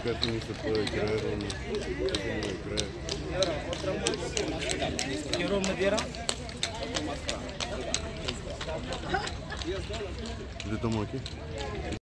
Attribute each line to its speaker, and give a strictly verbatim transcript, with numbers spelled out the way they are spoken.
Speaker 1: care trimisă pe creierul meu. Creier.
Speaker 2: Chiar mădera?
Speaker 1: De tomoche?